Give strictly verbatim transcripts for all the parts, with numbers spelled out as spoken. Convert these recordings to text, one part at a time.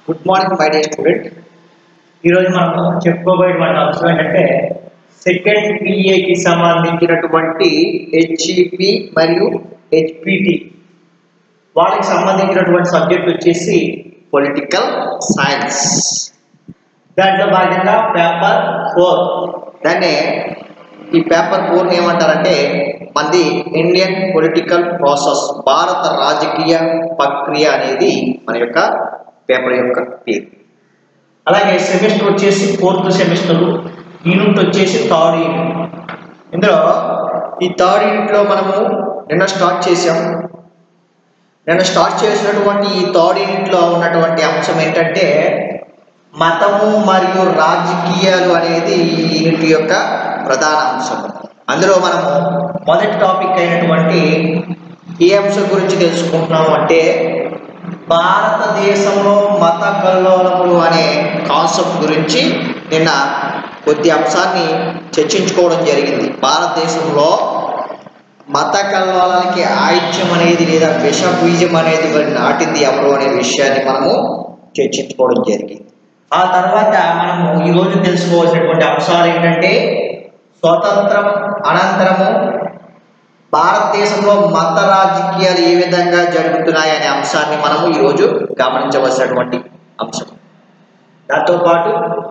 Good morning my dear student. ఈరోజు మనం చెప్పుకోబోయేటువంటి అంశం ఏంటంటే సెకండ్ పిఏకి సంబంధించినటువంటి హెచ్ఈపి మరియు హెచ్పిటి వాళ్ళకి సంబంధించినటువంటి సబ్జెక్ట్ వచ్చేసి పొలిటికల్ సైన్స్. దాంట్లో భాగంగా పేపర్ ఫోర్, దాన్ని ఈ పేపర్ ఫోర్ని ఏమంటారంటే మనది ఇండియన్ పొలిటికల్ ప్రాసెస్, భారత రాజకీయ ప్రక్రియ అనేది మన యొక్క పేపర్ యొక్క పేరు. అలాగే సెమిస్టర్ వచ్చేసి ఫోర్త్ సెమిస్టర్, యూనిట్ వచ్చేసి థర్డ్ యూనిట్. ఇందులో ఈ థర్డ్ యూనిట్లో మనము నిన్న స్టార్ట్ చేసాం. నిన్న స్టార్ట్ చేసినటువంటి ఈ థర్డ్ యూనిట్లో ఉన్నటువంటి అంశం ఏంటంటే మతము మరియు రాజకీయాలు అనేది ఈ యూనిట్ యొక్క ప్రధాన అంశం. అందులో మనము మొదటి టాపిక్ అయినటువంటి ఏ అంశం గురించి తెలుసుకుంటున్నాము అంటే భారతదేశంలో మత కల్లోలములు అనే కాన్సెప్ట్ గురించి నిన్న కొద్ది అంశాన్ని చర్చించుకోవడం జరిగింది. భారతదేశంలో మత కల్లోలానికి ఆయుధ్యం అనేది లేదా విష బీజం అనేది మరి నాటింది ఎవరు అనే విషయాన్ని మనము చర్చించుకోవడం జరిగింది. ఆ తర్వాత మనము ఈరోజు తెలుసుకోవాల్సినటువంటి అంశాలు ఏంటంటే స్వతంత్రం అనంతరము భారతదేశంలో మత రాజకీయాలు ఏ విధంగా జరుగుతున్నాయి అనే అంశాన్ని మనము ఈరోజు గమనించవలసినటువంటి అంశం. దాంతోపాటు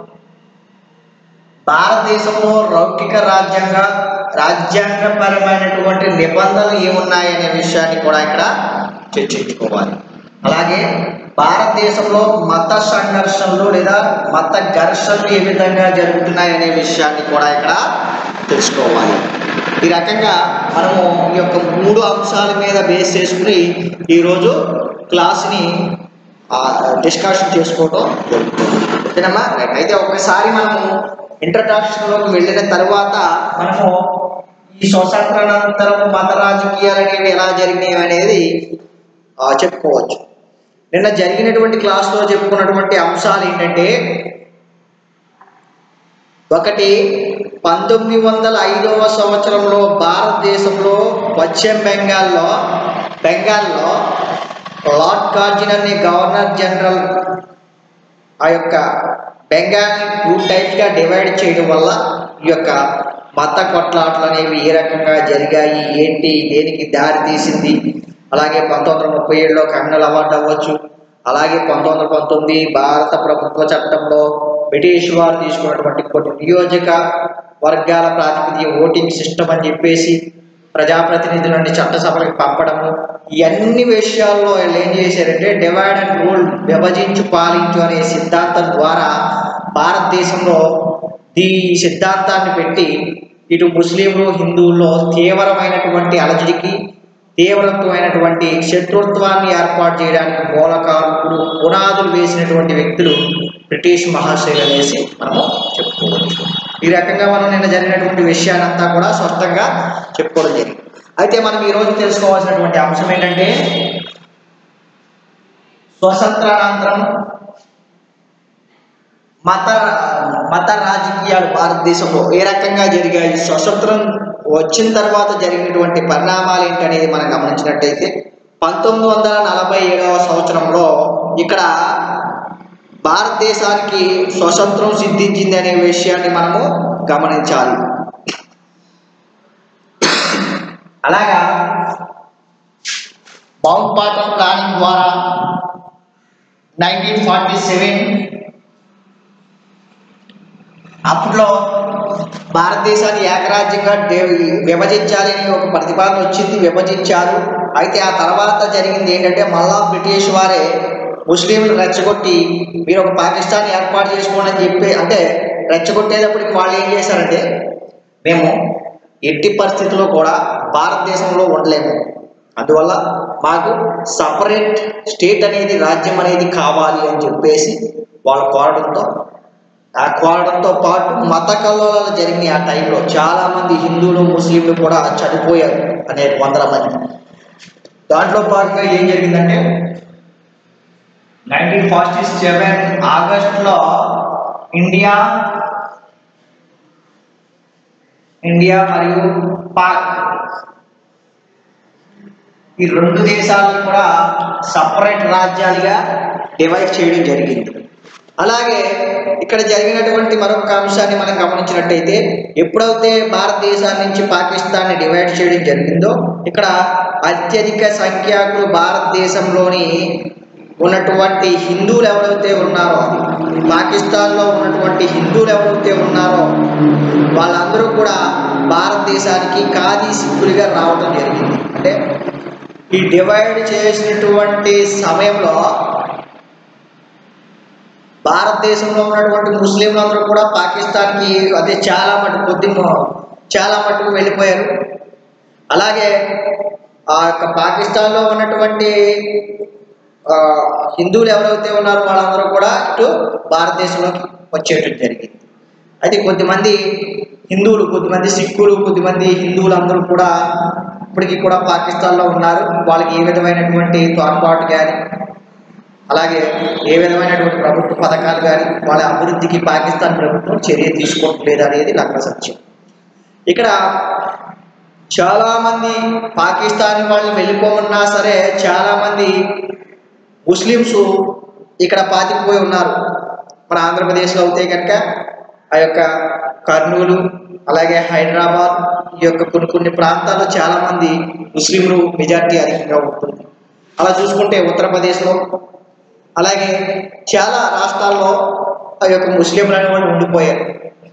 భారతదేశంలో లౌకిక రాజ్యాంగ రాజ్యాంగపరమైనటువంటి నిబంధనలు ఏమున్నాయనే విషయాన్ని కూడా ఇక్కడ చర్చించుకోవాలి. అలాగే భారతదేశంలో మత సంఘర్షణలు లేదా మత ఘర్షణలు ఏ విధంగా జరుగుతున్నాయనే విషయాన్ని కూడా ఇక్కడ తెలుసుకోవాలి. ఈ రకంగా మనము ఈ యొక్క మూడు అంశాల మీద బేస్ చేసుకుని ఈరోజు క్లాస్ని డిస్కషన్ చేసుకోవడం జరుగుతుంది. ఓకేనమ్మా? రైట్. అయితే ఒకసారి మనము ఇంట్రడక్షన్లోకి వెళ్ళిన తర్వాత మనము ఈ స్వతంత్రానంతరం మత రాజకీయాలు అనేవి ఎలా జరిగినాయి అనేది చెప్పుకోవచ్చు. నిన్న జరిగినటువంటి క్లాస్లో చెప్పుకున్నటువంటి అంశాలు ఏంటంటే ఒకటి, పంతొమ్మిది వందల ఐదవ సంవత్సరంలో భారతదేశంలో పశ్చిమ బెంగాల్లో బెంగాల్లో లార్డ్ కార్జిన్ అనే గవర్నర్ జనరల్ ఆ యొక్క బెంగాల్ని టూ టైప్స్గా డివైడ్ చేయడం వల్ల ఈ యొక్క మత కొట్లాటలు అనేవి ఏ రకంగా జరిగాయి, ఏంటి, దేనికి దారి తీసింది. అలాగే పంతొమ్మిది వందల ముప్పై ఏడులో కమ్యూనల్ అవార్డు అవ్వచ్చు. అలాగే పంతొమ్మిది వందల పంతొమ్మిది భారత ప్రభుత్వ చట్టంలో బ్రిటిష్ వారు తీసుకున్నటువంటి కొన్ని నియోజక వర్గాల ప్రాతిపదిక ఓటింగ్ సిస్టమ్ అని చెప్పేసి ప్రజాప్రతినిధులని చట్టసభలకు పంపడము, ఈ అన్ని విషయాల్లో వీళ్ళు ఏం చేశారంటే డివైడ్ అండ్ రూల్, విభజించు పాలించు అనే సిద్ధాంతం ద్వారా భారతదేశంలో ఈ సిద్ధాంతాన్ని పెట్టి ఇటు ముస్లింలు హిందువుల్లో తీవ్రమైనటువంటి అలజడికి తీవ్రత్వమైనటువంటి శత్రుత్వాన్ని ఏర్పాటు చేయడానికి మూలకారకుడు పునాదులు వేసినటువంటి వ్యక్తులు బ్రిటిష్ మహాశయులు అనేసి మనము చెప్పుకోవచ్చు. ఈ రకంగా మనం నిన్న జరిగినటువంటి విషయాన్నంతా కూడా స్పష్టంగా చెప్పుకోవడం జరిగింది. అయితే మనం ఈరోజు తెలుసుకోవాల్సినటువంటి అంశం ఏంటంటే స్వతంత్రానంతరం మత మత రాజకీయాలు భారతదేశంలో ఏ రకంగా జరిగాయి, స్వతంత్రం వచ్చిన తర్వాత జరిగినటువంటి పరిణామాలు ఏంటనేది మనం గమనించినట్టయితే పంతొమ్మిది వందల నలభై ఏడవ సంవత్సరంలో ఇక్కడ భారతదేశానికి స్వతంత్రం సిద్ధించింది అనే విషయాన్ని మనము గమనించాలి. అలాగా మౌంట్ బాటన్ ప్లానింగ్ ద్వారా నైన్టీన్ ఫార్టీ సెవెన్ అప్పట్లో భారతదేశాన్ని ఏకరాజ్యంగా విభజించాలని ఒక ప్రతిపాదన వచ్చింది, విభజించారు. అయితే ఆ తర్వాత జరిగింది ఏంటంటే మళ్ళా బ్రిటిష్ వారే ముస్లింలు రెచ్చగొట్టి మీరు ఒక పాకిస్తాన్ ఏర్పాటు చేసుకోండి అని చెప్పి, అంటే రెచ్చగొట్టేటప్పటికి వాళ్ళు ఏం చేశారంటే మేము ఎట్టి పరిస్థితుల్లో కూడా భారతదేశంలో ఉండలేము, అందువల్ల మాకు సపరేట్ స్టేట్ అనేది రాజ్యం అనేది కావాలి అని చెప్పేసి వాళ్ళు కోరడంతో ఆ కోరడంతో పాటు మత కల్లోలాలు జరిగినాయి. ఆ టైంలో చాలామంది హిందువులు ముస్లింలు కూడా చనిపోయారు, అనేక వందల మంది. దాంట్లో భాగంగా ఏం జరిగిందంటే నైన్టీన్ ఫార్టీ సెవెన్ ఆగస్టులో ఇండియా ఇండియా మరియు పాక్ ఈ రెండు దేశాలను కూడా సపరేట్ రాజ్యాలుగా డివైడ్ చేయడం జరిగింది. అలాగే ఇక్కడ జరిగినటువంటి మరొక అంశాన్ని మనం గమనించినట్టయితే, ఎప్పుడైతే భారతదేశాన్ని నుంచి పాకిస్తాన్ని డివైడ్ చేయడం జరిగిందో, ఇక్కడ అత్యధిక సంఖ్యాకులు భారతదేశంలోని ఉన్నటువంటి హిందువులు ఎవరైతే ఉన్నారో, పాకిస్తాన్లో ఉన్నటువంటి హిందువులు ఎవరైతే ఉన్నారో వాళ్ళందరూ కూడా భారతదేశానికి ఖాదీ సిక్కులుగా రావడం జరిగింది. అంటే ఈ డివైడ్ చేసినటువంటి సమయంలో భారతదేశంలో ఉన్నటువంటి ముస్లింలందరూ కూడా పాకిస్తాన్కి అదే చాలా మటుకు కొద్ది చాలా మటుకు వెళ్ళిపోయారు. అలాగే ఆ యొక్క పాకిస్తాన్లో ఉన్నటువంటి హిందువులు ఎవరైతే ఉన్నారో వాళ్ళందరూ కూడా ఇటు భారతదేశంలోకి వచ్చేయడం జరిగింది. అయితే కొద్దిమంది హిందువులు, కొద్దిమంది సిక్కులు, కొద్దిమంది హిందువులు అందరూ కూడా ఇప్పటికీ కూడా పాకిస్తాన్లో ఉన్నారు. వాళ్ళకి ఏ విధమైనటువంటి తోడ్పాటు కానీ, అలాగే ఏ విధమైనటువంటి ప్రభుత్వ పథకాలు కానీ, వాళ్ళ అభివృద్ధికి పాకిస్తాన్ ప్రభుత్వం చర్య తీసుకోవట్లేదు అనేది నగ్న సత్యం. ఇక్కడ చాలామంది పాకిస్తాన్ వాళ్ళు వెళ్ళిపోమన్నా సరే చాలామంది ముస్లిమ్స్ ఇక్కడ పాతికిపోయి ఉన్నారు. మన ఆంధ్రప్రదేశ్లో అయితే కనుక ఆ యొక్క కర్నూలు, అలాగే హైదరాబాద్, ఈ యొక్క కొన్ని కొన్ని ప్రాంతాల్లో చాలామంది ముస్లింలు మెజార్టీ అధికంగా ఉంటుంది. అలా చూసుకుంటే ఉత్తరప్రదేశ్లో, అలాగే చాలా రాష్ట్రాల్లో ఆ యొక్క ముస్లింలు అనేవాళ్ళు ఉండిపోయారు.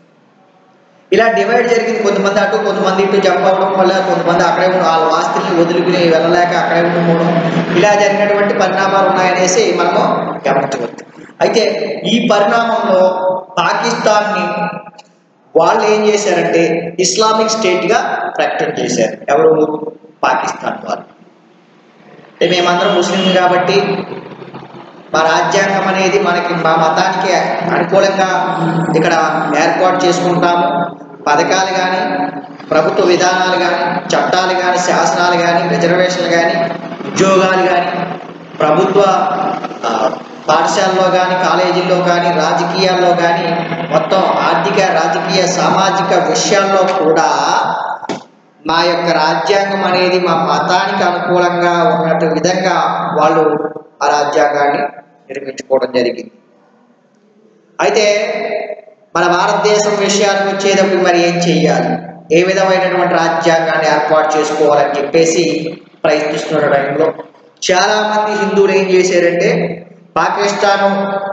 ఇలా డివైడ్ జరిగింది. కొంతమంది అటు, కొంతమంది ఇటు జంప్ అవ్వడం వల్ల కొంతమంది అక్కడే వాళ్ళ ఆస్తుల్ని వదులుకుని వెళ్ళలేక అక్కడే ఉండిపోవడం, ఇలా జరిగినటువంటి పరిణామాలు ఉన్నాయనేసి మనము గమనించవచ్చు. అయితే ఈ పరిణామంలో పాకిస్తాన్ని వాళ్ళు ఏం చేశారంటే ఇస్లామిక్ స్టేట్గా ప్రకటన చేశారు. ఎవరు? పాకిస్తాన్ వాళ్ళు. అంటే మేమందరం ముస్లిం కాబట్టి మా రాజ్యాంగం అనేది మనకి మా మతానికి అనుకూలంగా ఇక్కడ ఏర్పాటు చేసుకుంటాము. పథకాలు కానీ, ప్రభుత్వ విధానాలు కానీ, చట్టాలు కానీ, శాసనాలు కానీ, రిజర్వేషన్లు కానీ, ఉద్యోగాలు కానీ, ప్రభుత్వ పాఠశాలలో కానీ, కాలేజీల్లో కానీ, రాజకీయాల్లో కానీ, మొత్తం ఆర్థిక, రాజకీయ, సామాజిక విషయాల్లో కూడా మా యొక్క రాజ్యాంగం అనేది మా మతానికి అనుకూలంగా ఉన్నట్టు విధంగా వాళ్ళు ఆ రాజ్యాంగాన్ని నిర్మించుకోవడం జరిగింది. అయితే మన భారతదేశం విషయానికి వచ్చేటప్పుడు మరి ఏం చెయ్యాలి, ఏ విధమైనటువంటి రాజ్యాంగాన్ని ఏర్పాటు చేసుకోవాలని చెప్పేసి ప్రయత్నిస్తున్న టైంలో చాలామంది హిందువులు ఏం చేశారంటే, పాకిస్తాను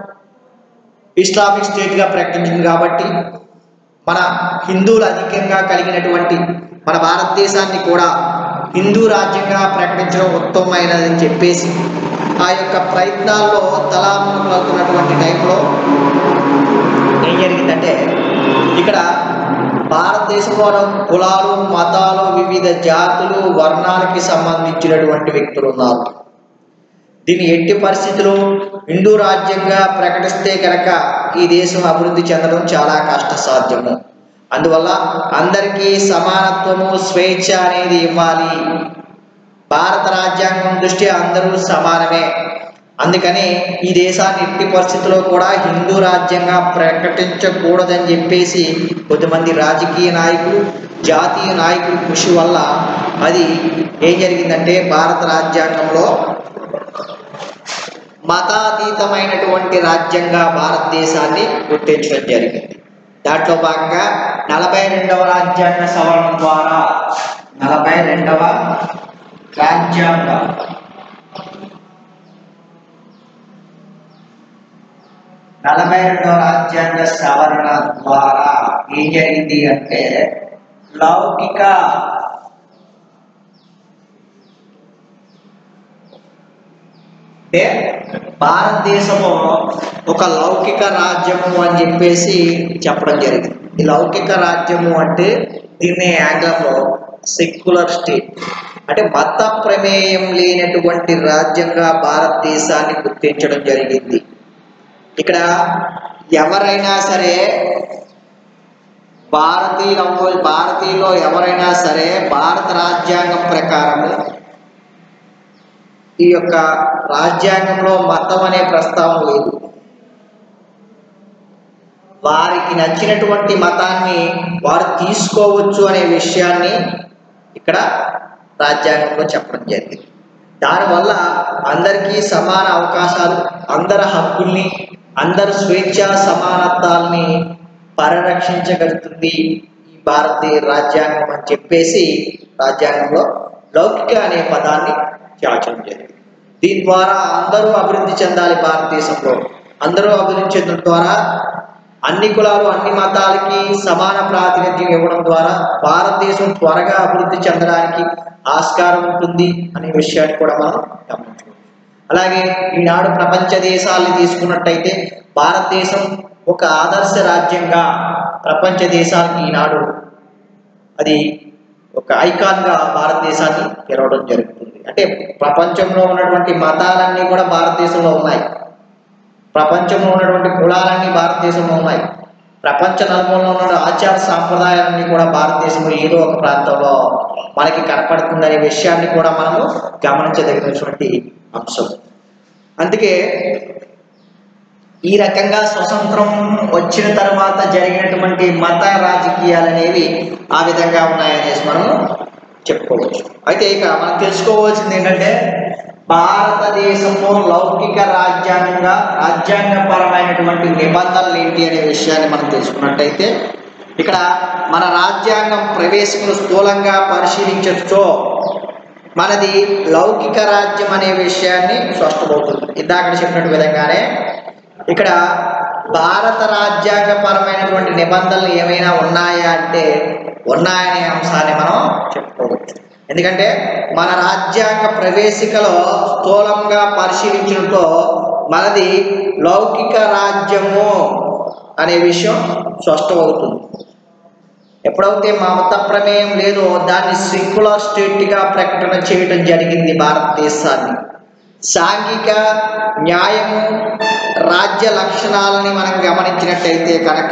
ఇస్లామిక్ స్టేట్గా ప్రకటించింది కాబట్టి మన హిందువులు అధికంగా కలిగినటువంటి మన భారతదేశాన్ని కూడా హిందూ రాజ్యంగా ప్రకటించడం ఉత్తమమైనదని చెప్పేసి ఆ యొక్క ప్రయత్నాల్లో తలామునకలు అవుతున్నటువంటి టైంలో ఏం జరిగిందంటే, ఇక్కడ భారతదేశంలో కులాలు, మతాలు, వివిధ జాతులు, వర్ణాలకి సంబంధించినటువంటి వ్యక్తులు ఉన్నారు. దీన్ని ఎట్టి పరిస్థితుల్లో హిందూ రాజ్యంగా ప్రకటిస్తే కనుక ఈ దేశం అభివృద్ధి చెందడం చాలా కష్టసాధ్యము. అందువల్ల అందరికీ సమానత్వము, స్వేచ్ఛ అనేది ఇవ్వాలి. భారత రాజ్యాంగం దృష్ట్యా అందరూ సమానమే. అందుకని ఈ దేశాన్ని ఎట్టి పరిస్థితుల్లో కూడా హిందూ రాజ్యంగా ప్రకటించకూడదని చెప్పేసి కొద్దిమంది రాజకీయ నాయకులు, జాతీయ నాయకుల కృషి వల్ల అది ఏం జరిగిందంటే భారత రాజ్యాంగంలో మతాతీతమైనటువంటి రాజ్యంగా భారతదేశాన్ని గుర్తించడం జరిగింది. దాంట్లో భాగంగా నలభై రెండవ రాజ్యాంగ సవరణ ద్వారా నలభై రెండవ రాజ్యాంగ నలభై రెండవ రాజ్యాంగ సవరణ ద్వారా ఏం జరిగింది అంటే, లౌకిక అంటే భారతదేశము ఒక లౌకిక రాజ్యము అని చెప్పేసి చెప్పడం జరిగింది. ఈ లౌకిక రాజ్యము అంటే దీన్ని ఆంగ్లంలో సెక్యులర్ స్టేట్, అంటే మత ప్రమేయం లేనటువంటి రాజ్యంగా భారతదేశాన్ని గుర్తించడం జరిగింది. ఇక్కడ ఎవరైనా సరే భారతీయులు భారతీయులో ఎవరైనా సరే భారత రాజ్యాంగం ప్రకారము ఈ యొక్క రాజ్యాంగంలో మతం అనే ప్రస్తావన లేదు. వారికి నచ్చినటువంటి మతాన్ని వారు తీసుకోవచ్చు అనే విషయాన్ని ఇక్కడ రాజ్యాంగంలో చెప్పడం జరిగింది. దానివల్ల అందరికీ సమాన అవకాశాలు, అందరి హక్కుల్ని, అందరి స్వేచ్ఛ సమానత్వాల్ని పరిరక్షించగలుగుతుంది ఈ భారతీయ రాజ్యాంగం అని చెప్పేసి రాజ్యాంగంలో లౌకిక అనే పదాన్ని చేర్చడం జరిగింది. దీని ద్వారా అందరూ అభివృద్ధి చెందాలి. భారతదేశంలో అందరూ అభివృద్ధి చెందడం ద్వారా అన్ని కులాలు అన్ని మతాలకి సమాన ప్రాతినిధ్యం ఇవ్వడం ద్వారా భారతదేశం త్వరగా అభివృద్ధి చెందడానికి ఆస్కారం ఉంటుంది అనే విషయాన్ని కూడా మనం గమనించుకోవచ్చు. అలాగే ఈనాడు ప్రపంచ దేశాలను తీసుకున్నట్టయితే భారతదేశం ఒక ఆదర్శ రాజ్యంగా ప్రపంచ దేశాలకి ఈనాడు అది ఒక ఐకాన్గా భారతదేశాన్ని తెరవడం జరుగుతుంది. అంటే ప్రపంచంలో ఉన్నటువంటి మతాలన్నీ కూడా భారతదేశంలో ఉన్నాయి, ప్రపంచంలో ఉన్నటువంటి కులాలన్నీ భారతదేశంలో ఉన్నాయి, ప్రపంచ నలుమూలలో ఉన్న ఆచార సాంప్రదాయాలన్నీ కూడా భారతదేశంలో ఏదో ఒక ప్రాంతంలో మనకి కనపడుతుందనే విషయాన్ని కూడా మనము గమనించదగినటువంటి అంశం. అందుకే ఈ రకంగా స్వతంత్రం వచ్చిన తర్వాత జరిగినటువంటి మత రాజకీయాలు అనేవి ఆ విధంగా ఉన్నాయనేసి మనము చెప్పుకోవచ్చు. అయితే ఇక మనం తెలుసుకోవాల్సింది ఏంటంటే భారతదేశంలో లౌకిక రాజ్యాంగంగా రాజ్యాంగపరమైనటువంటి నిబంధనలు ఏంటి అనే విషయాన్ని మనం తెలుసుకున్నట్టయితే ఇక్కడ మన రాజ్యాంగం ప్రవేశకులు స్థూలంగా పరిశీలించచ్చో మనది లౌకిక రాజ్యం అనే విషయాన్ని స్పష్టమవుతుంది. ఇందాక చెప్పినట్టు విధంగానే ఇక్కడ భారత రాజ్యాంగపరమైనటువంటి నిబంధనలు ఏమైనా ఉన్నాయా అంటే ఉన్నాయనే అంశాన్ని మనం చెప్పుకోవచ్చు. ఎందుకంటే మన రాజ్యాంగ ప్రవేశికలో స్థూలంగా పరిశీలించడంతో మనది లౌకిక రాజ్యము అనే విషయం స్పష్టమవుతుంది. ఎప్పుడైతే మత ప్రమేయం లేదో దాన్ని సెక్యులర్ స్టేట్గా ప్రకటన చేయడం జరిగింది భారతదేశాన్ని. సాంఘిక న్యాయము రాజ్య లక్షణాలని మనం గమనించినట్టయితే కనుక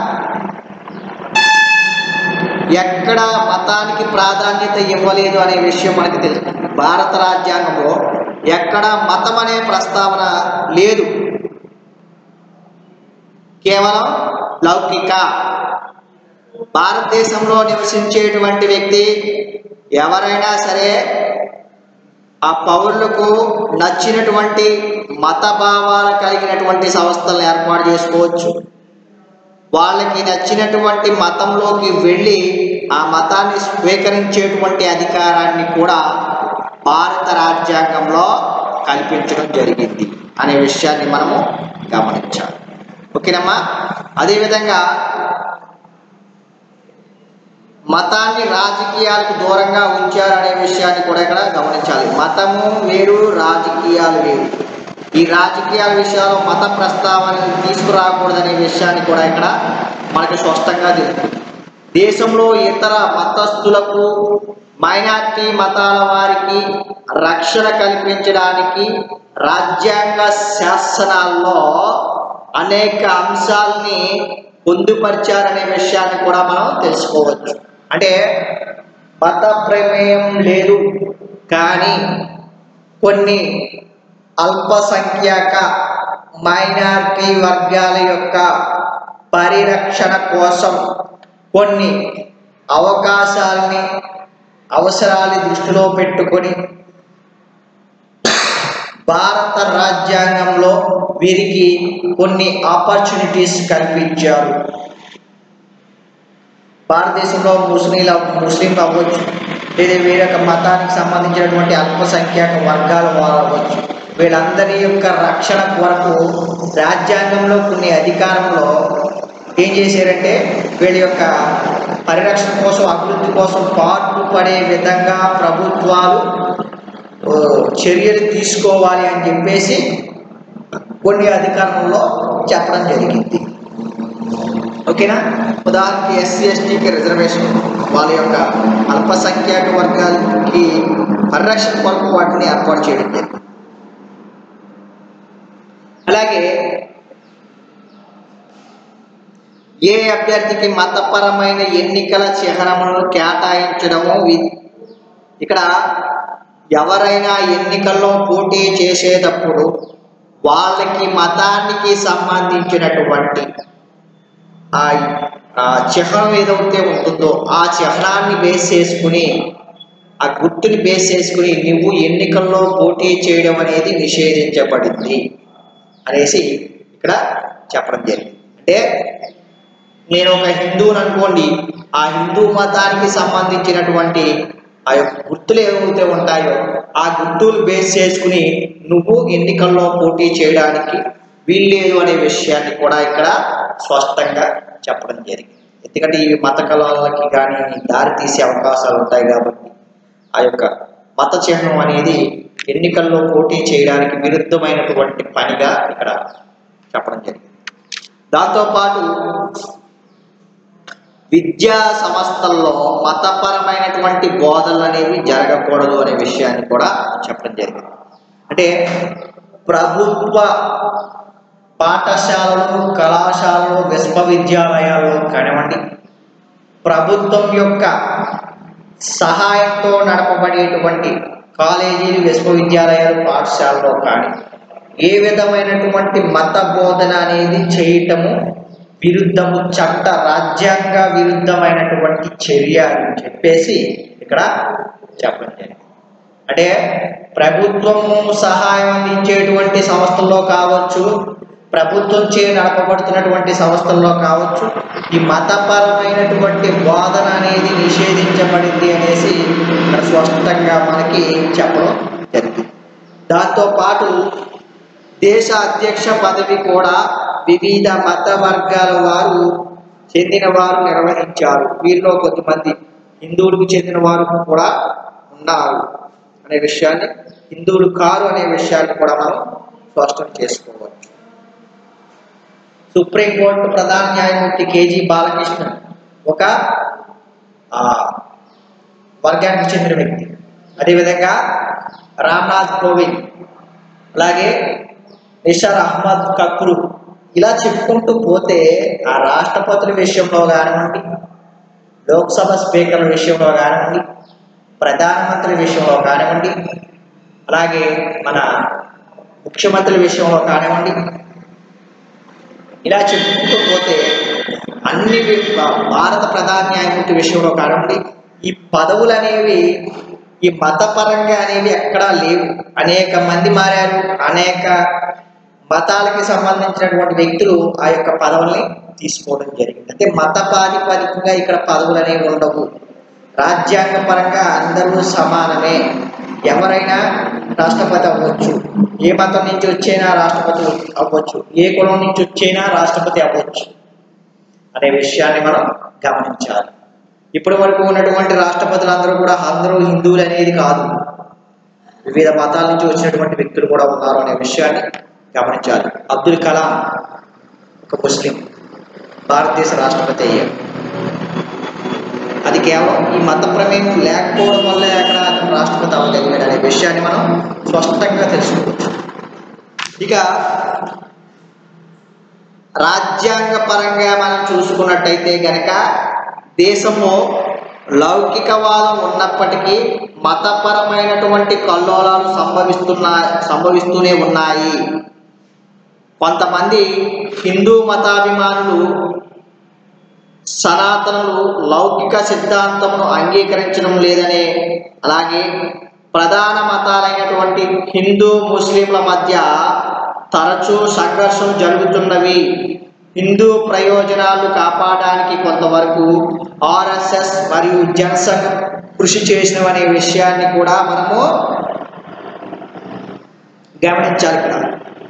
ఎక్కడ మతానికి ప్రాధాన్యత ఇవ్వలేదు అనే విషయం మనకి తెలుసు. భారత రాజ్యాంగంలో ఎక్కడ మతం అనే ప్రస్తావన లేదు, కేవలం లౌకిక. భారతదేశంలో నివసించేటువంటి వ్యక్తి ఎవరైనా సరే ఆ పౌరులకు నచ్చినటువంటి మత భావాలు కలిగినటువంటి సంస్థలను ఏర్పాటు చేసుకోవచ్చు. వాళ్ళకి నచ్చినటువంటి మతంలోకి వెళ్ళి ఆ మతాన్ని స్వీకరించేటువంటి అధికారాన్ని కూడా భారత రాజ్యాంగంలో కల్పించడం జరిగింది అనే విషయాన్ని మనము గమనించాలి. ఓకేనమ్మా. అదేవిధంగా మతాన్ని రాజకీయాలకు దూరంగా ఉంచారనే విషయాన్ని కూడా ఇక్కడ గమనించాలి. మతము వేరు, రాజకీయాలు వేరు. ఈ రాజకీయాల విషయాల్లో మత ప్రస్తావనలు తీసుకురాకూడదనే విషయాన్ని కూడా ఇక్కడ మనకు స్పష్టంగా తెలుస్తుంది. దేశంలో ఇతర మతస్థులకు మైనార్టీ మతాల వారికి రక్షణ కల్పించడానికి రాజ్యాంగ శాసనాల్లో అనేక అంశాలని పొందుపరిచారనే విషయాన్ని కూడా మనం తెలుసుకోవచ్చు. అంటే మత ప్రమేయం లేదు కానీ కొన్ని అల్పసంఖ్యాక మైనారిటీ వర్గాల యొక్క పరిరక్షణ కోసం కొన్ని అవకాశాలని అవసరాన్ని దృష్టిలో పెట్టుకొని భారత రాజ్యాంగంలో వీరికి కొన్ని ఆపర్చునిటీస్ కల్పించారు. భారతదేశంలో ముస్లింలు ముస్లింలు అవ్వచ్చు, లేదా వేరొక మతానికి సంబంధించినటువంటి అల్పసంఖ్యాక వర్గాల వారు అవ్వచ్చు. వీళ్ళందరి యొక్క రక్షణ కొరకు రాజ్యాంగంలో కొన్ని అధికారంలో ఏం చేశారంటే వీళ్ళ యొక్క పరిరక్షణ కోసం అభివృద్ధి కోసం పాటుపడే విధంగా ప్రభుత్వాలు చర్యలు తీసుకోవాలి అని చెప్పేసి కొన్ని అధికారంలో చెప్పడం జరిగింది. ఓకేనా. ఉదాహరణకి ఎస్సీ ఎస్టీకి రిజర్వేషన్, వాళ్ళ యొక్క అల్పసంఖ్యాక వర్గాలకి పరిరక్షణ కొరకు వాటిని ఏర్పాటు చేయడం జరిగింది. అలాగే ఏ అభ్యర్థికి మతపరమైన ఎన్నికల చిహ్నములను కేటాయించడము. ఇక్కడ ఎవరైనా ఎన్నికల్లో పోటీ చేసేటప్పుడు వాళ్ళకి మతానికి సంబంధించినటువంటి ఆ చిహ్నం ఏదైతే ఉంటుందో ఆ చిహ్నాన్ని బేస్ చేసుకుని ఆ గుర్తుని బేస్ చేసుకుని నువ్వు ఎన్నికల్లో పోటీ చేయడం అనేది నిషేధించబడింది అనేసి ఇక్కడ చెప్పడం జరిగింది. అంటే నేను ఒక హిందువుని అనుకోండి, ఆ హిందూ మతానికి సంబంధించినటువంటి ఆ యొక్క గుర్తులు ఏవైతే ఉంటాయో ఆ గుర్తులు బేస్ చేసుకుని నువ్వు ఎన్నికల్లో పోటీ చేయడానికి వీల్లేదు అనే విషయాన్ని కూడా ఇక్కడ స్పష్టంగా చెప్పడం జరిగింది. ఎందుకంటే ఇవి మత కలహాలకి కానీ దారి తీసే అవకాశాలు ఉంటాయి కాబట్టి ఆ యొక్క మత చిహ్నం అనేది ఎన్నికల్లో పోటీ చేయడానికి విరుద్ధమైనటువంటి పనిగా ఇక్కడ చెప్పడం జరిగింది. దాంతోపాటు విద్యా సంస్థల్లో మతపరమైనటువంటి బోధనలు అనేవి జరగకూడదు అనే విషయాన్ని కూడా చెప్పడం జరిగింది. అంటే ప్రభుత్వ పాఠశాలలు, కళాశాలలు, విశ్వవిద్యాలయాల్లో కానివ్వండి, ప్రభుత్వం యొక్క సహాయంతో నడపబడేటువంటి కాలేజీలు, విశ్వవిద్యాలయాలు, పాఠశాలలో కానీ ఏ విధమైనటువంటి మత బోధన అనేది చేయటము విరుద్ధము, చట్ట రాజ్యాంగ విరుద్ధమైనటువంటి చర్య అని చెప్పేసి ఇక్కడ చెప్పడం జరిగింది. అంటే ప్రభుత్వము సహాయం అందించేటువంటి సంస్థల్లో కావచ్చు, ప్రభుత్వం చే నడపబడుతున్నటువంటి సంస్థల్లో కావచ్చు, ఈ మతపరమైనటువంటి బోధన అనేది నిషేధించబడింది అనేసి ఇక్కడ స్పష్టంగా మనకి చెప్పడం జరిగింది. దాంతోపాటు దేశ అధ్యక్ష పదవి కూడా వివిధ మత వర్గాల వారు చెందిన వారు నిర్వహించారు. వీరిలో కొద్దిమంది హిందువులకు చెందిన వారు కూడా ఉన్నారు అనే విషయాన్ని, హిందువులు కారు అనే విషయాన్ని కూడా మనం స్పష్టం చేసుకోవచ్చు. సుప్రీంకోర్టు ప్రధాన న్యాయమూర్తి కేజీ బాలకృష్ణ ఒక వర్గానికి చెందిన వ్యక్తి. అదేవిధంగా రామ్నాథ్ కోవింద్, అలాగే నిషార్ అహ్మద్ కక్రు, ఇలా చెప్పుకుంటూ పోతే ఆ రాష్ట్రపతుల విషయంలో కానివ్వండి, లోక్సభ స్పీకర్ల విషయంలో కానివ్వండి, ప్రధానమంత్రి విషయంలో కానివ్వండి, అలాగే మన ముఖ్యమంత్రుల విషయంలో కానివ్వండి, ఇలా చెప్పుకుంటూ పోతే అన్ని భారత ప్రధాన న్యాయమూర్తి విషయంలో కానివ్వండి, ఈ పదవులు అనేవి ఈ మతపరంగా అనేవి ఎక్కడా లేవు. అనేక మంది మారారు, అనేక మతాలకి సంబంధించినటువంటి వ్యక్తులు ఆ యొక్క పదవుల్ని తీసుకోవడం జరిగింది. అంటే మత ప్రాతిపదికగా ఇక్కడ పదవులు అనేవి ఉండవు. రాజ్యాంగ పరంగా అందరూ సమానమే. ఎవరైనా రాష్ట్రపతి అవ్వచ్చు, ఏ మతం నుంచి వచ్చైనా రాష్ట్రపతి అవ్వచ్చు, ఏ కులం నుంచి వచ్చైనా రాష్ట్రపతి అవ్వచ్చు అనే విషయాన్ని మనం గమనించాలి. ఇప్పటి వరకు ఉన్నటువంటి రాష్ట్రపతులు అందరూ కూడా అందరూ హిందువులు అనేది కాదు, వివిధ మతాల నుంచి వచ్చినటువంటి వ్యక్తులు కూడా ఉన్నారు అనే విషయాన్ని గమనించాలి. అబ్దుల్ కలాం ఒక ముస్లిం, భారతదేశ రాష్ట్రపతి అయ్యారు. అది కేవలం ఈ మత ప్రమేయం లేకపోవడం వల్ల అక్కడ అతను రాష్ట్రపతి అవ్వగలిగాడు అనే విషయాన్ని మనం స్పష్టంగా తెలుసుకోవచ్చు. ఇక రాజ్యాంగ పరంగా మనం చూసుకున్నట్టయితే కనుక దేశంలో లౌకికవాదం ఉన్నప్పటికీ మతపరమైనటువంటి కల్లోలాలు సంభవిస్తున్నా సంభవిస్తూనే ఉన్నాయి. కొంతమంది హిందూ మతాభిమానులు, సనాతనులు లౌకిక సిద్ధాంతమును అంగీకరించడం లేదనే, అలాగే ప్రధాన మతాలైనటువంటి హిందూ ముస్లింల మధ్య తరచూ సంఘర్షం జరుగుతున్నవి, హిందూ ప్రయోజనాలు కాపాడడానికి కొంతవరకు ఆర్ఎస్ఎస్ మరియు జనసంఘ్ కృషి చేసినవనే విషయాన్ని కూడా మనము గమనించాలి. ఇక్కడ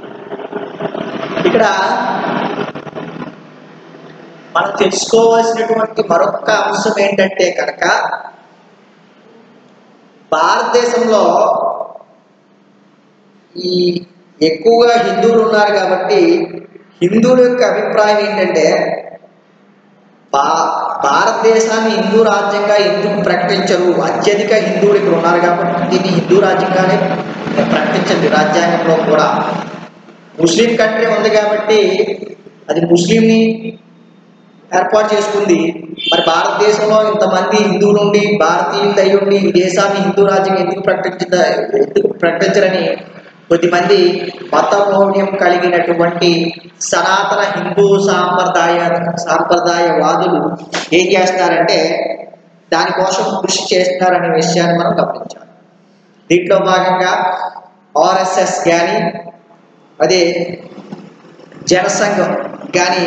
ఇక్కడ మనం తెలుసుకోవాల్సినటువంటి మరొక అంశం ఏంటంటే కనుక భారతదేశంలో ఈ ఎక్కువగా హిందువులు ఉన్నారు కాబట్టి హిందువుల యొక్క అభిప్రాయం ఏంటంటే భా భారతదేశాన్ని హిందూ రాజ్యంగా ఎందుకు ప్రకటించరు, అత్యధిక హిందువులు ఇక్కడ ఉన్నారు కాబట్టి దీన్ని హిందూ రాజ్యంగానే ప్రకటించండి. రాజ్యాంగంలో కూడా ముస్లిం కంట్రీ ఉంది కాబట్టి అది ముస్లింని ఏర్పాటు చేసుకుంది. మరి భారతదేశంలో ఇంతమంది హిందువులు ఉండి భారతీయులు అయి ఉండి ఈ దేశాన్ని హిందూ రాజ్యం ఎందుకు ప్రకటించ ఎందుకు ప్రకటించరని కొద్దిమంది మతమౌఢ్యం కలిగినటువంటి సనాతన హిందూ సాంప్రదాయ సాంప్రదాయవాదులు ఏం చేస్తారంటే దానికోసం కృషి చేస్తున్నారనే విషయాన్ని మనం గమనించాలి. దీంట్లో భాగంగా ఆర్ఎస్ఎస్ కానీ అదే జనసంఘం కానీ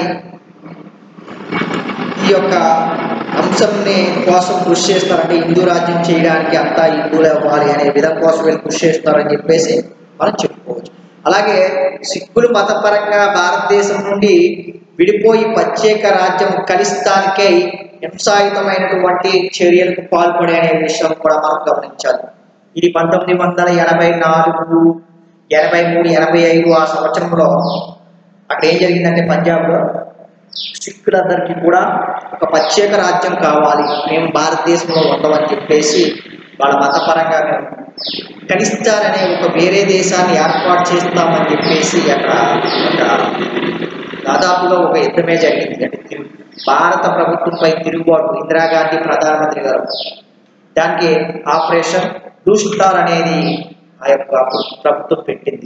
ఈ యొక్క అంశంని కోసం కృషి చేస్తారంటే హిందూ రాజ్యం చేయడానికి అంతా హిందువులు అవ్వాలి అనే విధం కోసం వీళ్ళు కృషి చేస్తారని చెప్పేసి మనం చెప్పుకోవచ్చు. అలాగే సిక్కులు మతపరంగా భారతదేశం నుండి విడిపోయి ప్రత్యేక రాజ్యం కలిస్తానికై హింసాయుతమైనటువంటి చర్యలకు పాల్పడే అనే విషయం కూడా మనం గమనించాలి. ఇది పంతొమ్మిది వందల ఎనభై నాలుగు ఎనభై మూడు ఎనభై ఐదు ఆ సంవత్సరంలో అక్కడ ఏం జరిగిందంటే పంజాబ్లో సిక్కులందరికీ కూడా ఒక ప్రత్యేక రాజ్యం కావాలి, మేము భారతదేశంలో ఉండమని చెప్పేసి వాళ్ళ మతపరంగా మేము కలిస్తారనే ఒక వేరే దేశాన్ని ఏర్పాటు చేస్తామని చెప్పేసి అక్కడ ఒక దాదాపుగా ఒక యుద్ధమే జరిగింది. అంటే భారత ప్రభుత్వంపై తిరుగుబాటు ఇందిరాగాంధీ ప్రధానమంత్రి గారు దానికి ఆపరేషన్ బ్లూ స్టార్ అనేది ఆ యొక్క ప్రభుత్వం పెట్టింది.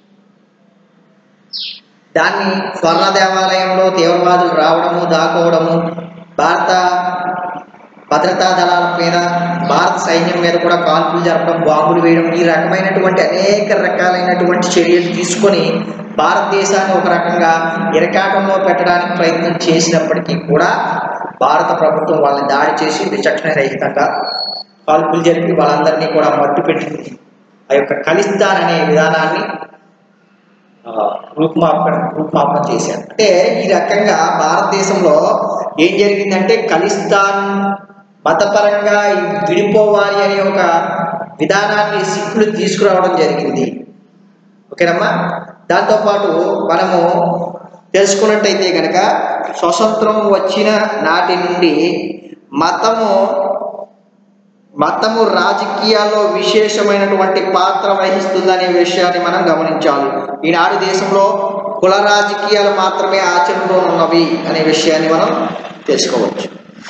దాన్ని స్వర్ణ దేవాలయంలో తీవ్రవాదులు రావడము దాకోవడము భారత భద్రతా దళాల మీద భారత సైన్యం మీద కూడా కాల్పులు జరపడం బాంబులు వేయడం ఈ రకమైనటువంటి అనేక రకాలైనటువంటి చర్యలు తీసుకొని భారతదేశాన్ని ఒక రకంగా ఇరకాటంలో పెట్టడానికి ప్రయత్నం చేసినప్పటికీ కూడా భారత ప్రభుత్వం వాళ్ళని దాడి చేసి విచక్షణ రహితంగా కాల్పులు జరిపి వాళ్ళందరినీ కూడా మట్టు పెట్టింది. ఆ యొక్క ఖలిస్తాన్ అనే విధానాన్ని రూపుమాపం రూపుమాపం చేశారు. అంటే ఈ రకంగా భారతదేశంలో ఏం జరిగిందంటే ఖలిస్తాన్ మతపరంగా విడిపోవాలి అనే ఒక విధానాన్ని సిక్కులు తీసుకురావడం జరిగింది. ఓకేనమ్మా. దాంతోపాటు మనము తెలుసుకున్నట్టయితే కనుక స్వతంత్రం వచ్చిన నాటి నుండి మతము మతము రాజకీయాల్లో విశేషమైనటువంటి పాత్ర వహిస్తుందనే విషయాన్ని మనం గమనించాలి. ఈనాడు దేశంలో కుల రాజకీయాలు మాత్రమే ఆచరణలో ఉన్నవి అనే విషయాన్ని మనం తెలుసుకోవచ్చు.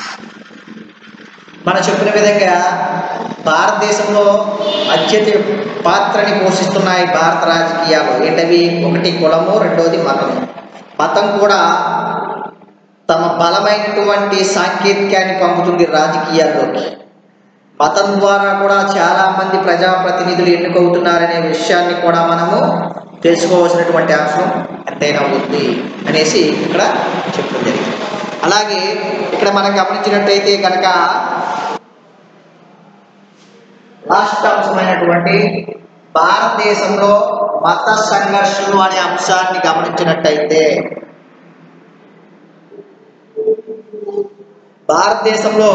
మనం చెప్పిన విధంగా భారతదేశంలో అత్యధిక పాత్రని పోషిస్తున్నాయి భారత రాజకీయాలు. ఏంటవి? ఒకటి కులము, రెండోది మతము. మతం కూడా తమ బలమైనటువంటి సాంకేతికాన్ని పంపుతుంది రాజకీయాల్లోకి. మతం ద్వారా కూడా చాలా మంది ప్రజాప్రతినిధులు ఎన్నుకవుతున్నారనే విషయాన్ని కూడా మనము తెలుసుకోవాల్సినటువంటి అవసరం ఎంతైనా ఉంది అనేసి ఇక్కడ చెప్పడం జరిగింది. అలాగే ఇక్కడ మనం గమనించినట్టయితే కనుక లాస్ట్ అంశమైనటువంటి భారతదేశంలో మత సంఘర్షణలు అనే అంశాన్ని గమనించినట్టయితే భారతదేశంలో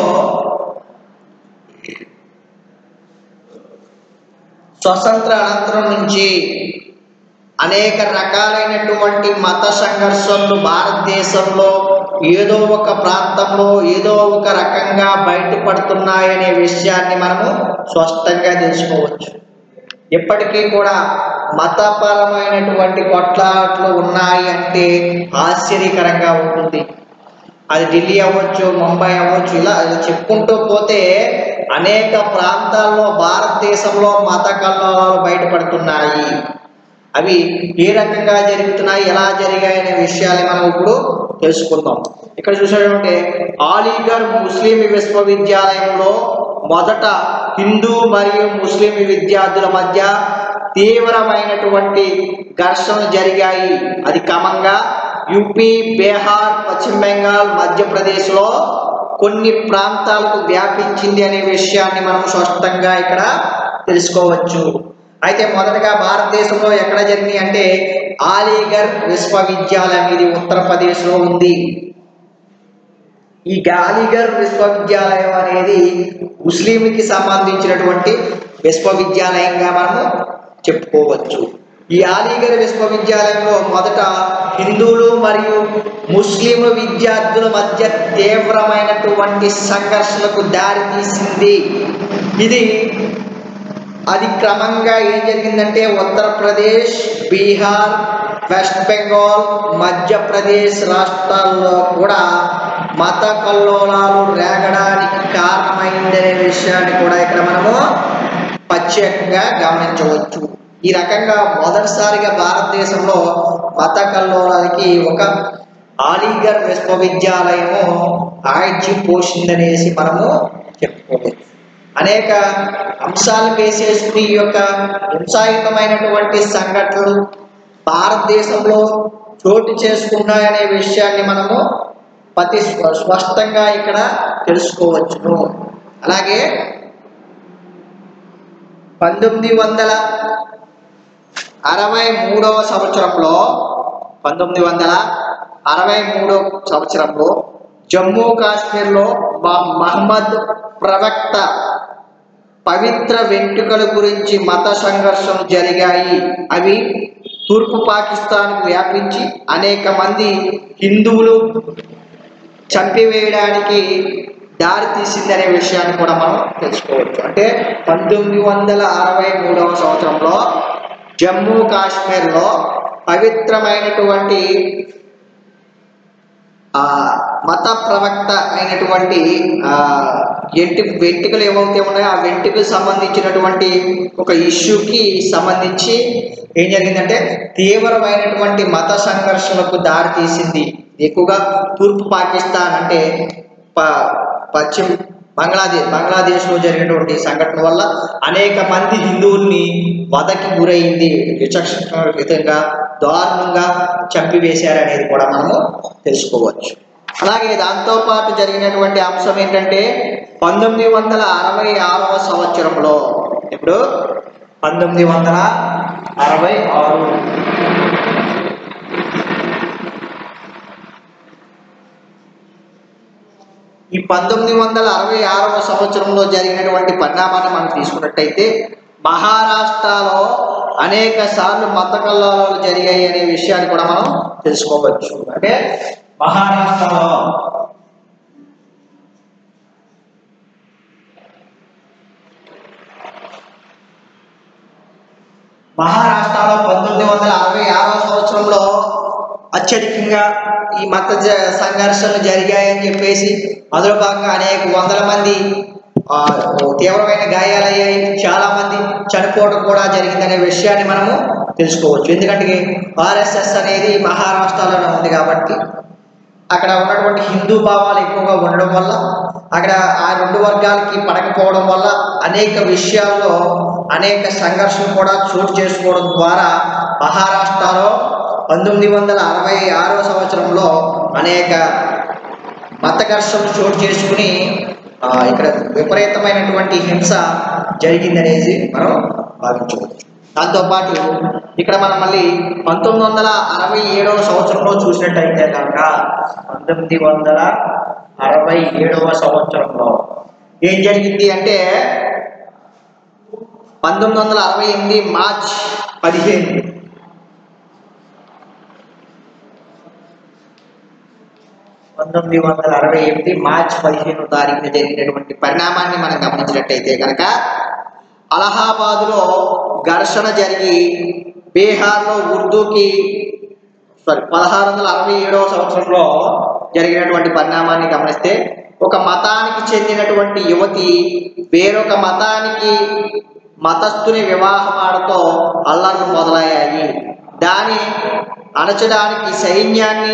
స్వతంత్ర అనంతరం నుంచి అనేక రకాలైనటువంటి మత సంఘర్షణలు భారతదేశంలో ఏదో ఒక ప్రాంతంలో ఏదో ఒక రకంగా బయటపడుతున్నాయనే విషయాన్ని మనము స్పష్టంగా తెలుసుకోవచ్చు. ఇప్పటికీ కూడా మతపరమైనటువంటి కొట్లాట్లు ఉన్నాయి అంటే ఆశ్చర్యకరంగా ఉంటుంది. అది ఢిల్లీ అవ్వచ్చు, ముంబై అవ్వచ్చు, ఇలా చెప్పుకుంటూ పోతే అనేక ప్రాంతాల్లో భారతదేశంలో మత కల్లోలాలు బయటపడుతున్నాయి. అవి ఏ రకంగా జరుగుతున్నాయి, ఎలా జరిగాయనే విషయాన్ని మనం ఇప్పుడు తెలుసుకుందాం. ఇక్కడ చూసినటువంటి అలీగఢ్ ముస్లిం విశ్వవిద్యాలయంలో మొదట హిందూ మరియు ముస్లిం విద్యార్థుల మధ్య తీవ్రమైనటువంటి ఘర్షణలు జరిగాయి. అది క్రమంగా యూపీ, బీహార్, పశ్చిమ బెంగాల్, మధ్యప్రదేశ్లో కొన్ని ప్రాంతాలకు వ్యాపించింది అనే విషయాన్ని మనం స్పష్టంగా ఇక్కడ తెలుసుకోవచ్చు. అయితే మొదటగా భారతదేశంలో ఎక్కడ జరిగింది అంటే అలీగఢ్ విశ్వవిద్యాలయం, ఇది ఉత్తరప్రదేశ్లో ఉంది. ఈ అలీగఢ్ విశ్వవిద్యాలయం అనేది ముస్లింకి సంబంధించినటువంటి విశ్వవిద్యాలయంగా మనము చెప్పుకోవచ్చు. ఈ అలీగఢ్ విశ్వవిద్యాలయంలో మొదట హిందువులు మరియు ముస్లిం విద్యార్థుల మధ్య తీవ్రమైనటువంటి సంఘర్షణకు దారితీసింది. ఇది అది క్రమంగా ఏం జరిగిందంటే ఉత్తరప్రదేశ్, బీహార్, వెస్ట్ బెంగాల్, మధ్యప్రదేశ్ రాష్ట్రాల్లో కూడా మత కల్లోలాలు రేగడానికి కారణమైందనే విషయాన్ని కూడా ఇక్కడ మనము ప్రత్యేకంగా గమనించవచ్చు. ఈ రకంగా మొదటిసారిగా భారతదేశంలో మత కల్లోలాలకి ఒక అలీగఢ్ విశ్వవిద్యాలయము ఆయుధ్యం పోషిందనేసి మనము చెప్పుకోవచ్చు. అనేక అంశాలు బేస్ చేసుకుని ఈ యొక్క హింసాయుతమైనటువంటి సంఘటనలు భారతదేశంలో చోటు చేసుకున్నాయనే విషయాన్ని మనము అతి స్పష్టంగా ఇక్కడ తెలుసుకోవచ్చును. అలాగే పంతొమ్మిది వందల అరవై మూడవ సంవత్సరంలో పంతొమ్మిది వందల అరవై మూడవ సంవత్సరంలో జమ్మూ కాశ్మీర్లో మహమ్మద్ ప్రవక్త పవిత్ర వెంట్రుకల గురించి మత సంఘర్షణలు జరిగాయి. అవి తూర్పు పాకిస్తాన్కు వ్యాపించి అనేక మంది హిందువులు చంపివేయడానికి దారి తీసిందనే విషయాన్ని కూడా మనం తెలుసుకోవచ్చు. అంటే పంతొమ్మిది వందల అరవై మూడవ సంవత్సరంలో జమ్మూ కాశ్మీర్లో పవిత్రమైనటువంటి ఆ మత ప్రవక్త అయినటువంటి ఆ ఎంటి వెంట్రుకలు ఏవైతే ఉన్నాయో ఆ వెంట్రుకకు సంబంధించినటువంటి ఒక ఇష్యూకి సంబంధించి ఏం జరిగిందంటే తీవ్రమైనటువంటి మత సంఘర్షణకు దారి తీసింది. ఎక్కువగా తూర్పు పాకిస్తాన్ అంటే ప పశ్చిమ బంగ్లాదేశ్ బంగ్లాదేశ్లో జరిగినటువంటి సంఘటన వల్ల అనేక మంది హిందువుల్ని వధకి గురైంది. విచక్షణరహితంగా దారుణంగా చంపివేశారనేది కూడా మనము తెలుసుకోవచ్చు. అలాగే దాంతోపాటు జరిగినటువంటి అంశం ఏంటంటే పంతొమ్మిది వందల అరవై ఆరవ సంవత్సరంలో ఇప్పుడు పంతొమ్మిది వందల అరవై ఆరు ఈ పంతొమ్మిది వందల అరవై ఆరవ సంవత్సరంలో జరిగినటువంటి పరిణామాన్ని మనం తీసుకున్నట్టయితే మహారాష్ట్రలో అనేక సార్లు మత కల్లోలాలు జరిగాయి అనే విషయాన్ని కూడా మనం తెలుసుకోవచ్చు. అంటే మహారాష్ట్రలో మహారాష్ట్రలో పంతొమ్మిది వందల అరవై ఆరవ సంవత్సరంలో అత్యధికంగా ఈ మత సంఘర్షణలు జరిగాయని చెప్పేసి అందులో భాగంగా అనేక వందల మంది తీవ్రమైన గాయాలయ్యాయి, చాలా మంది చనిపోవడం కూడా జరిగిందనే విషయాన్ని మనము తెలుసుకోవచ్చు. ఎందుకంటే ఆర్ఎస్ఎస్ అనేది మహారాష్ట్రలోనే ఉంది కాబట్టి అక్కడ ఉన్నటువంటి హిందూ భావాలు ఎక్కువగా ఉండడం వల్ల అక్కడ ఆ రెండు వర్గాలకి పడకపోవడం వల్ల అనేక విషయాల్లో అనేక సంఘర్షణలు కూడా చోటు చేసుకోవడం ద్వారా మహారాష్ట్రలో పంతొమ్మిది వందల అరవై ఆరవ సంవత్సరంలో అనేక మత ఘర్షణలు చోటు చేసుకుని ఇక్కడ విపరీతమైనటువంటి హింస జరిగిందనేది మనం భావించవచ్చు. దాంతోపాటు ఇక్కడ మనం మళ్ళీ పంతొమ్మిది వందల అరవై ఏడవ సంవత్సరంలో చూసినట్టయితే కనుక పంతొమ్మిది వందల అరవై ఏడవ సంవత్సరంలో ఏం జరిగింది అంటే పంతొమ్మిది వందల అరవై ఎనిమిది మార్చ్ పదిహేను పంతొమ్మిది వందల అరవై ఎనిమిది మార్చ్ పదిహేను తారీఖున జరిగినటువంటి పరిణామాన్ని మనం గమనించినట్టయితే కనుక అలహాబాదులో ఘర్షణ జరిగి బీహార్లో ఉర్దూకి సారీ పదహారు వందల అరవై ఏడవ సంవత్సరంలో జరిగినటువంటి పరిణామాన్ని గమనిస్తే ఒక మతానికి చెందినటువంటి యువతి వేరొక మతానికి మతస్థుని వివాహమాడతో అల్లర్లు మొదలయ్యాయి. దాన్ని అణచడానికి సైన్యాన్ని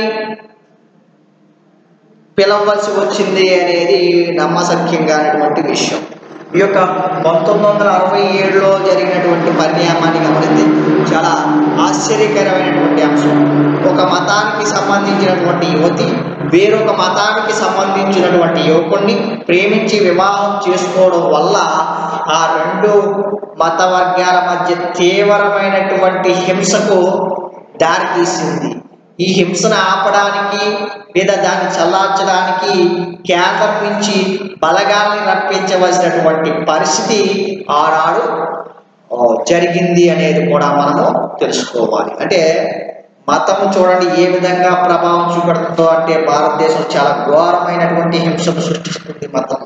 పిలవలసి వచ్చింది అనేది నమ్మశక్యంగా అనేటువంటి విషయం. ఈ యొక్క పంతొమ్మిది వందల అరవై ఏడులో జరిగినటువంటి పరిణామాన్ని గమనిస్తే చాలా ఆశ్చర్యకరమైనటువంటి అంశం. ఒక మతానికి సంబంధించినటువంటి యువతి వేరొక మతానికి సంబంధించినటువంటి యువకుడిని ప్రేమించి వివాహం చేసుకోవడం వల్ల ఆ రెండు మత వర్గాల మధ్య తీవ్రమైనటువంటి హింసకు దారితీసింది. ఈ హింసను ఆపడానికి లేదా దాన్ని చల్లార్చడానికి కేంద్రం నుంచి బలగాల్ని రప్పించవలసినటువంటి పరిస్థితి ఆనాడు జరిగింది అనేది కూడా మనము తెలుసుకోవాలి. అంటే మతం చూడండి ఏ విధంగా ప్రభావం చూపెడుతుందో అంటే భారతదేశం చాలా ఘోరమైనటువంటి హింసను సృష్టిస్తుంది మతం.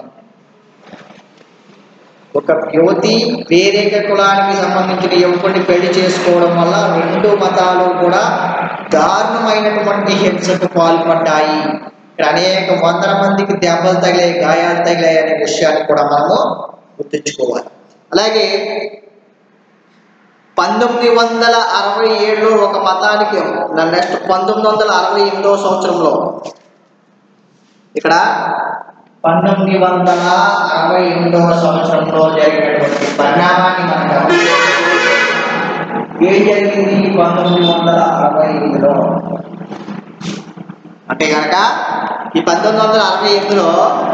ఒక యువతి వేరే కులానికి సంబంధించిన యువకుడిని పెళ్లి చేసుకోవడం వల్ల రెండు మతాలు కూడా దారుణమైనటువంటి హింసకు పాల్పడ్డాయి. ఇక్కడ అనేక వందల మందికి దెబ్బలు తగిలాయి, గాయాలు తగిలాయి అనే విషయాన్ని కూడా మనము గుర్తుంచుకోవాలి. అలాగే పంతొమ్మిది వందల అరవై ఏడులో ఒక మతానికి నెక్స్ట్ పంతొమ్మిది వందల అరవై ఎనిమిదవ సంవత్సరంలో ఇక్కడ పంతొమ్మిది వందల అరవై ఎనిమిదవ సంవత్సరంలో జరిగినటువంటి పరిణామాన్ని మనం గమనించాలి. ఏం జరిగింది పంతొమ్మిది వందల అరవై ఎనిమిదిలో అంటే కనుక ఈ పంతొమ్మిది వందల అరవై ఎనిమిదిలో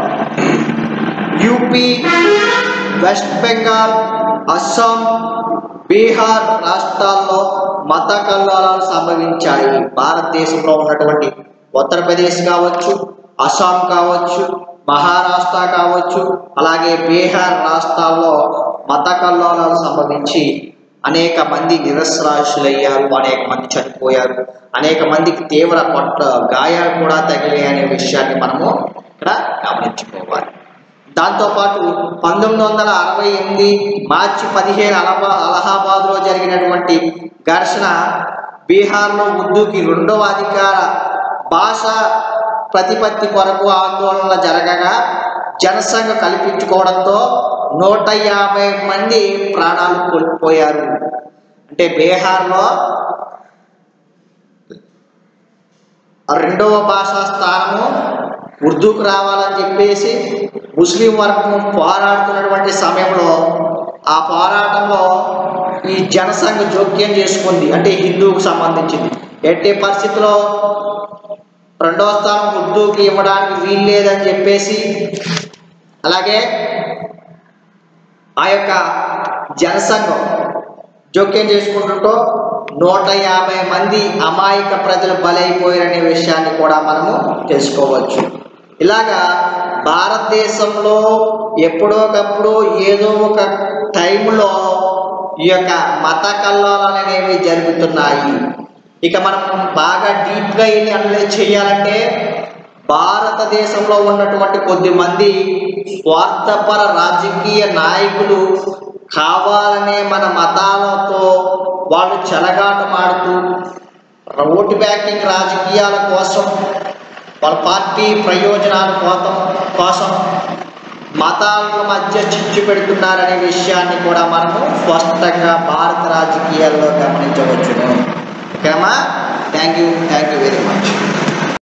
యూపీ, వెస్ట్ బెంగాల్, అస్సాం, బీహార్ రాష్ట్రాల్లో మత కల్లోలాలు సంభవించాయి. భారతదేశంలో ఉన్నటువంటి ఉత్తరప్రదేశ్ కావచ్చు, అస్సాం కావచ్చు, మహారాష్ట్ర కావచ్చు, అలాగే బీహార్ రాష్ట్రాల్లో మత కల్లోలాలు సంభవించి అనేక మంది నిరస్రాశులయ్యారు, అనేక మంది చనిపోయారు, అనేక మందికి తీవ్ర కొట్ట గాయాలు కూడా తగిలాయి అనే విషయాన్ని మనము ఇక్కడ గమనించుకోవాలి. దాంతోపాటు పంతొమ్మిది వందల అరవై ఎనిమిది మార్చి పదిహేను అలహా అలహాబాద్లో జరిగినటువంటి ఘర్షణ బీహార్లో ఉర్దూకి రెండవ అధికార భాష ప్రతిపత్తి కొరకు ఆందోళనలు జరగగా జనసంఘ కల్పించుకోవడంతో నూట యాభై మంది ప్రాణాలు కోల్పోయారు. అంటే బీహార్లో రెండవ భాషా స్థానము ఉర్దూకు రావాలని చెప్పేసి ముస్లిం వర్గం పోరాడుతున్నటువంటి సమయంలో ఆ పోరాటంలో ఈ జనసంఘ జోక్యం చేసుకుంది. అంటే హిందూకు సంబంధించింది. ఎట్టి పరిస్థితిలో రెండవ స్థానం ఉర్దూకి ఇవ్వడానికి వీలు లేదని చెప్పేసి అలాగే ఆ యొక్క జనసంఘం జోక్యం చేసుకుంటుంటూ నూట యాభై మంది అమాయక ప్రజలు బలైపోయారనే విషయాన్ని కూడా మనము తెలుసుకోవచ్చు. ఇలాగా భారతదేశంలో ఎప్పుడోకప్పుడు ఏదో ఒక టైంలో ఈ యొక్క మత కల్లోలాలు అనేవి జరుగుతున్నాయి. ఇక మనం బాగా డీప్గా వెళ్ళి అనలైజ్ చేయాలంటే భారతదేశంలో ఉన్నటువంటి కొద్ది మంది స్వార్థపర రాజకీయ నాయకులు కావాలనే మన మతాలతో వాళ్ళు చెలగాటమాడుతూ ఓటు బ్యాంకింగ్ రాజకీయాల కోసం వాళ్ళ పార్టీ ప్రయోజనాల కోసం కోసం మతాల మధ్య చిచ్చు పెడుతున్నారనే విషయాన్ని కూడా మనము స్పష్టంగా భారత రాజకీయాల్లో గమనించవచ్చును. ఓకేమా? Thank you thank you very much.